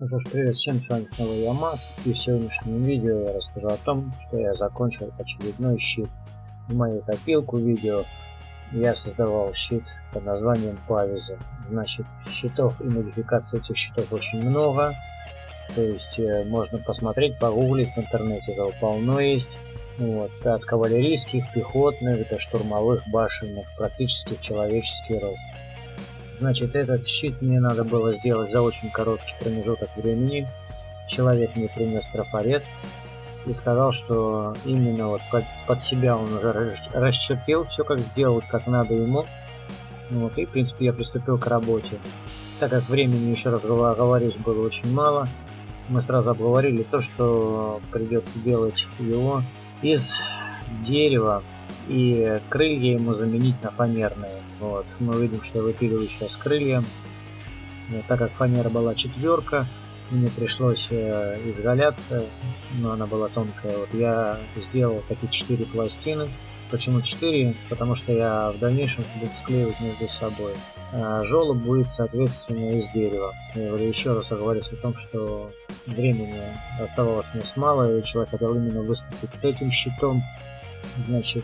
Ну что ж, привет всем, с вами снова я, Макс, и в сегодняшнем видео я расскажу о том, что я закончил очередной щит. В мою копилку видео я создавал щит под названием Павиза. Значит, щитов и модификаций этих щитов очень много, то есть можно посмотреть, погуглить в интернете, этого полно есть. Вот, от кавалерийских, пехотных до штурмовых, башенных, практически в человеческий рост. Значит, этот щит мне надо было сделать за очень короткий промежуток времени. Человек мне принес трафарет и сказал, что именно вот под себя он уже расчертил все, как сделать, как надо ему. Вот, и, в принципе, я приступил к работе. Так как времени, еще раз говорюсь, было очень мало, мы сразу обговорили то, что придется делать его из дерева, и крылья ему заменить на фанерные. Вот. Мы видим, что я выпиливаю сейчас крылья. Так как фанера была четверка, мне пришлось изгаляться, но она была тонкая. Вот я сделал такие 4 пластины. Почему 4? Потому что я в дальнейшем буду склеивать между собой. Желоб будет, соответственно, из дерева. Я еще раз оговорюсь о том, что времени оставалось мне мало, и человек хотел именно выступить с этим щитом. Значит,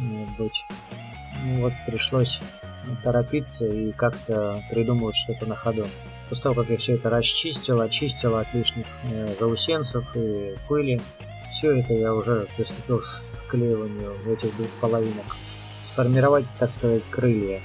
вот пришлось торопиться и как-то придумывать что-то на ходу. После того, как я все это очистил от лишних заусенцев и пыли, все это я уже приступил к склеиванию этих двух половинок. Сформировать, так сказать, крылья.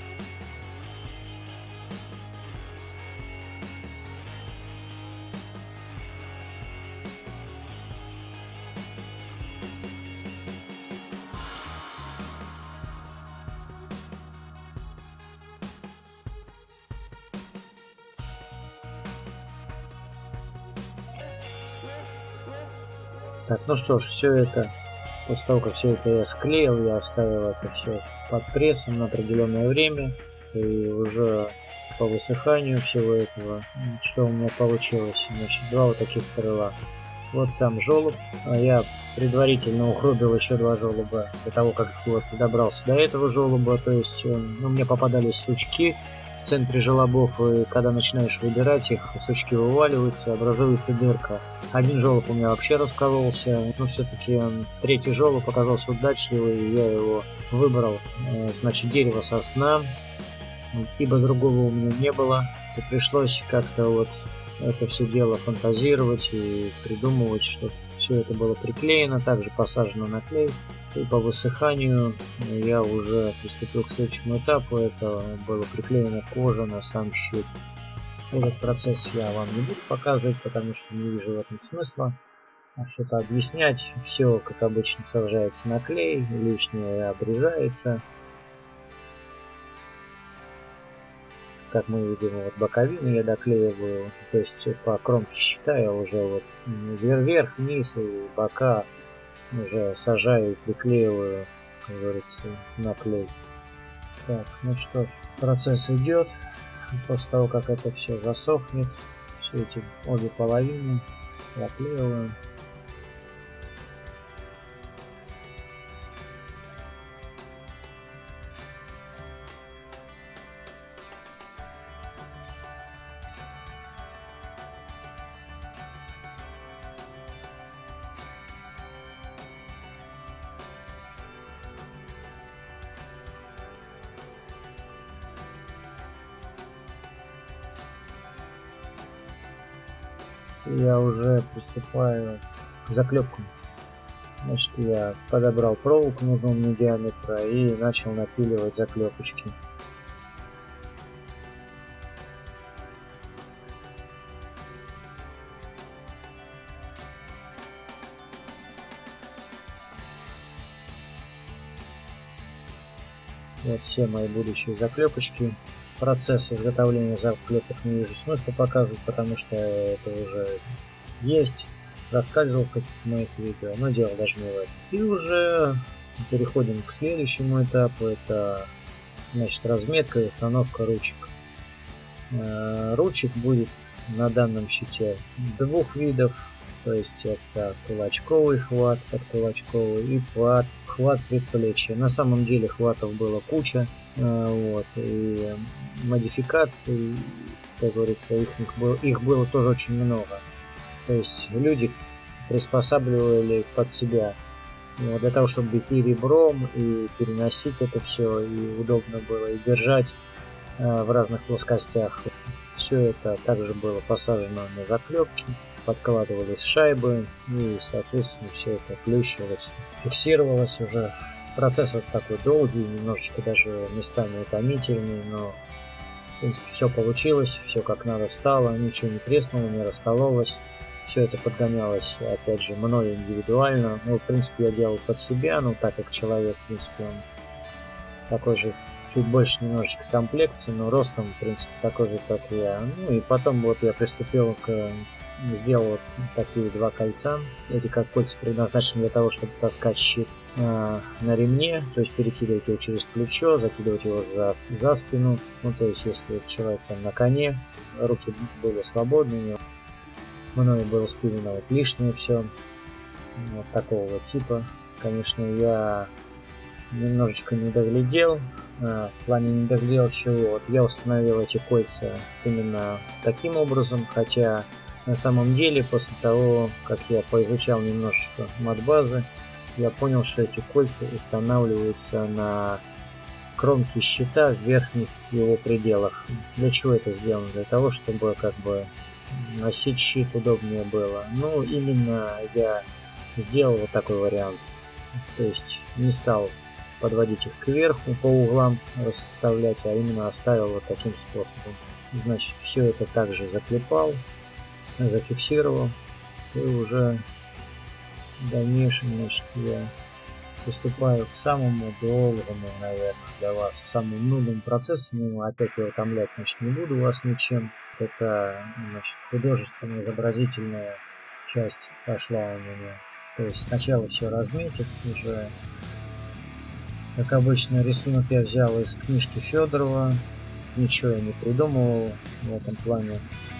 Так, ну что ж, все это, после того, как все это я склеил, я оставил это все под прессом на определенное время, и уже по высыханию всего этого, что у меня получилось, значит, два вот таких крыла. Вот сам желоб, я предварительно угробил еще 2 желоба до того, как вот добрался до этого желоба, то есть, ну, мне попадались сучки в центре желобов, и когда начинаешь выбирать их, сучки вываливаются, образуется дырка. Один желоб у меня вообще раскололся, но все-таки третий желоб оказался удачливый, и я его выбрал. Значит, дерево сосна, ибо другого у меня не было, и пришлось как-то вот это все дело фантазировать и придумывать, чтобы все это было приклеено, также посажено на клей. И по высыханию я уже приступил к следующему этапу. Это было приклеена кожа на сам щит. Этот процесс я вам не буду показывать, потому что не вижу в этом смысла. Что-то объяснять. Все, как обычно, сажается на клей, лишнее обрезается. Как мы видим, вот боковины я доклеиваю, то есть по кромке щита я уже вот вверх, вниз и бока уже сажаю и приклеиваю, как говорится, на клей. Так, ну что ж, процесс идет. После того, как это все засохнет, все эти обе половины проклеиваем. Я уже приступаю к заклепкам. Значит, я подобрал проволоку нужного мне диаметра и начал напиливать заклепочки. Вот все мои будущие заклепочки. Процесс изготовления заклепок не вижу смысла показывать, потому что это уже есть, рассказывал в каких-то моих видео, но дело даже не в этом. И уже переходим к следующему этапу, это, значит, разметка и установка ручек. Ручек будет на данном щите 2 видов, то есть это кулачковый хват, подкулачковый и хват предплечья. На самом деле хватов было куча, вот, и модификаций как говорится, их было тоже очень много. То есть люди приспосабливали под себя. Для того, чтобы бить и ребром, и переносить это все, и удобно было, и держать в разных плоскостях. Все это также было посажено на заклепки, подкладывались шайбы, и, соответственно, все это плющилось, фиксировалось уже. Процесс вот такой долгий, немножечко даже местами утомительный, но, в принципе, все получилось, все как надо стало, ничего не треснуло, не раскололось. Все это подгонялось, опять же, мной индивидуально. Ну, в принципе, я делал под себя, ну, так как человек, в принципе, он такой же, чуть больше немножечко комплекции, но ростом, в принципе, такой же, как я. Ну, и потом вот я приступил сделал вот такие два кольца. Эти как кольца предназначены для того, чтобы таскать щит на ремне, то есть перекидывать его через плечо, закидывать его за спину. Ну, то есть, если человек там на коне, руки были свободны, мною было спилено вот лишнее все, вот такого вот типа. Конечно, я немножечко не доглядел, в плане не доглядел чего. Вот я установил эти кольца именно таким образом, хотя на самом деле после того, как я поизучал немножечко модбазы, я понял, что эти кольца устанавливаются на кромке щита в верхних его пределах. Для чего это сделано? Для того, чтобы как бы носить щит удобнее было. Ну, именно я сделал вот такой вариант. То есть не стал подводить их кверху, по углам расставлять, а именно оставил вот таким способом. Значит, все это также заклепал, зафиксировал, и уже в дальнейшем, значит, я приступаю к самому долгому, наверное, для вас, самому нудному процессу. Ну, опять я утомлять, значит, не буду вас ничем. Это, значит, художественная, изобразительная часть пошла у меня. То есть сначала все разметив, уже, как обычно, рисунок я взял из книжки Федорова. Ничего я не придумывал в этом плане.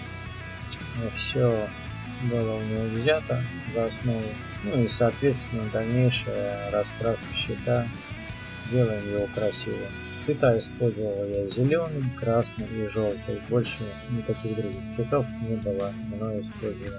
Все было у него взято за основу. Ну и, соответственно, дальнейшая раскраска щита. Делаем его красивым. Цвета использовал я зеленый, красный и желтый. Больше никаких других цветов не было мною использовано.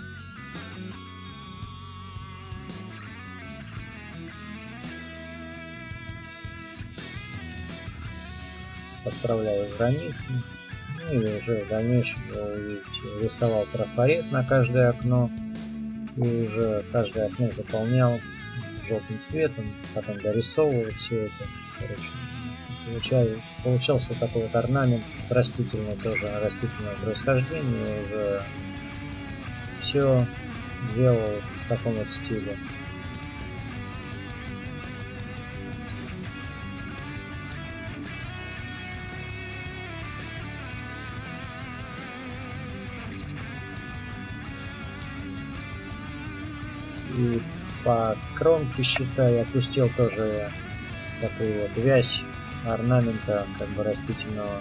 Подправляю границы. Ну и уже в дальнейшем, вы увидите, рисовал трафарет на каждое окно. И уже каждое окно заполнял желтым цветом. Потом дорисовывал все это. Короче, получался такой вот орнамент растительный, тоже растительного происхождения. Уже все делал в таком вот стиле. И по кромке щита я опустил тоже такую вот вязь орнамента, как бы растительного.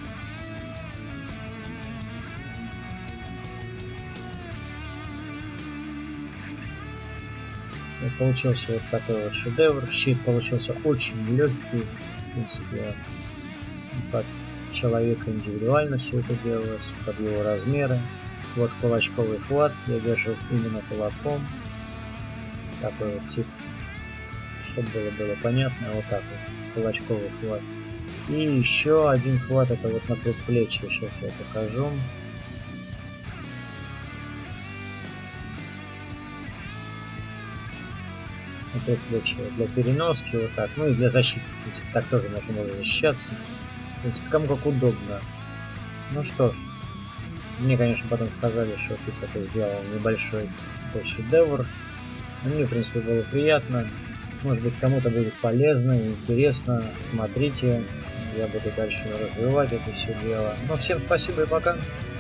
И получился вот такой вот шедевр. Щит получился очень легкий. В принципе, под человека индивидуально все это делалось, под его размеры. Вот кулачковый хват, я держу именно кулаком. Такой вот тип, чтобы было понятно, вот так вот, кулачковый хват. И еще один хват, это вот на предплечье, сейчас я покажу. На предплечье для переноски, вот так, ну и для защиты, в принципе, так тоже можно было защищаться. В принципе, кому как удобно. Ну что ж, мне, конечно, потом сказали, что ты такой сделал небольшой такой шедевр. Мне, в принципе, было приятно. Может быть, кому-то будет полезно и интересно. Смотрите, я буду дальше развивать это все дело. Ну, всем спасибо и пока.